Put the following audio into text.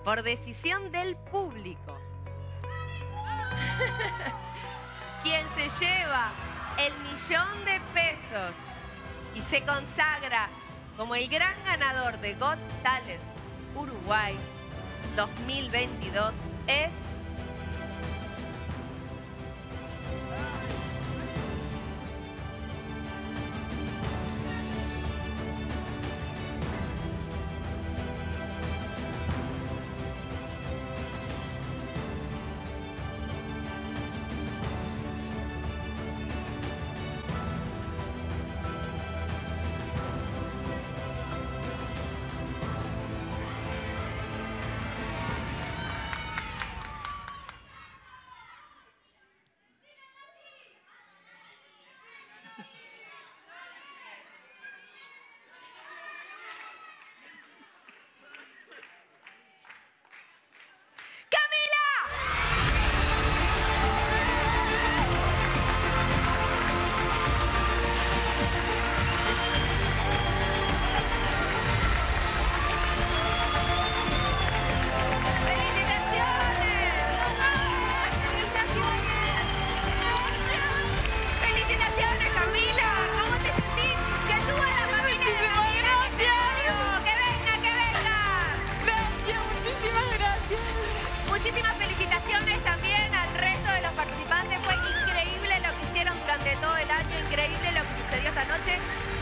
por decisión del público, quien se lleva el $1.000.000 y se consagra como el gran ganador de Got Talent Uruguay 2022 es... Muchísimas felicitaciones también al resto de los participantes. Fue increíble lo que hicieron durante todo el año, increíble lo que sucedió esta noche.